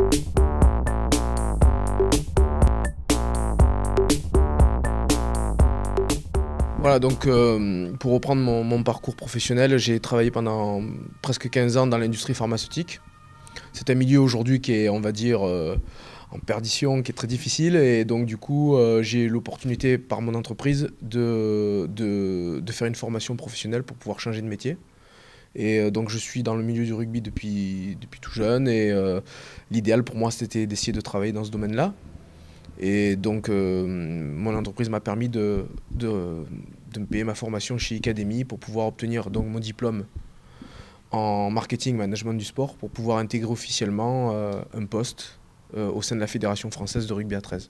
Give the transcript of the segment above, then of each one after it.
Voilà, donc pour reprendre mon parcours professionnel, j'ai travaillé pendant presque 15 ans dans l'industrie pharmaceutique. C'est un milieu aujourd'hui qui est, on va dire, en perdition, qui est très difficile. Et donc du coup, j'ai eu l'opportunité par mon entreprise de faire une formation professionnelle pour pouvoir changer de métier. Et donc je suis dans le milieu du rugby depuis tout jeune. Et l'idéal pour moi, c'était d'essayer de travailler dans ce domaine-là. Et donc, mon entreprise m'a permis de me payer ma formation chez Academy pour pouvoir obtenir donc, mon diplôme en marketing management du sport pour pouvoir intégrer officiellement un poste au sein de la Fédération française de rugby à 13.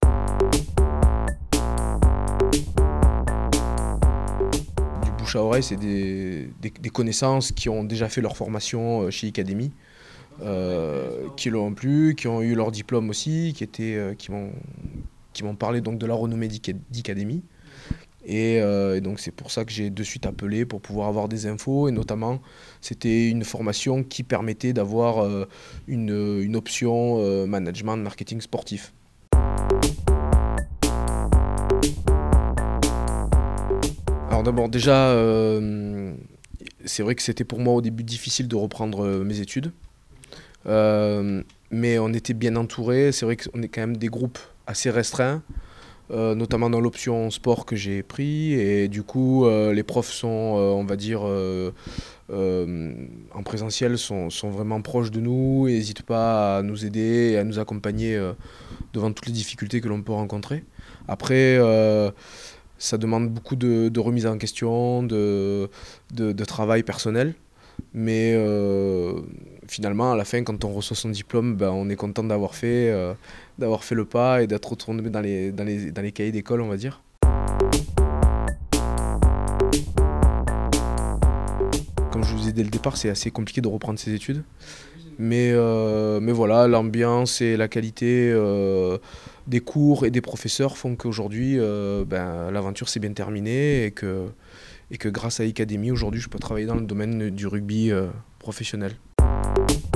Du bouche à oreille, c'est des connaissances qui ont déjà fait leur formation chez Academy. Qui l'ont plu, qui ont eu leur diplôme aussi, qui m'ont parlé donc de la renommée d'Academy. Et donc c'est pour ça que j'ai de suite appelé pour pouvoir avoir des infos. Et notamment, c'était une formation qui permettait d'avoir une option management, marketing sportif. Alors d'abord déjà, c'est vrai que c'était pour moi au début difficile de reprendre mes études. Mais on était bien entouré. C'est vrai qu'on est quand même des groupes assez restreints, notamment dans l'option sport que j'ai pris. Et du coup, les profs sont, on va dire, en présentiel, sont vraiment proches de nous et n'hésitent pas à nous aider et à nous accompagner devant toutes les difficultés que l'on peut rencontrer. Après, ça demande beaucoup de remise en question, de travail personnel. Mais finalement, à la fin, quand on reçoit son diplôme, ben, on est content d'avoir fait le pas et d'être retourné dans les cahiers d'école, on va dire. Comme je vous disais dès le départ, c'est assez compliqué de reprendre ses études. Mais voilà, l'ambiance et la qualité des cours et des professeurs font qu'aujourd'hui, ben, l'aventure s'est bien terminée et que grâce à Academy, aujourd'hui, je peux travailler dans le domaine du rugby professionnel.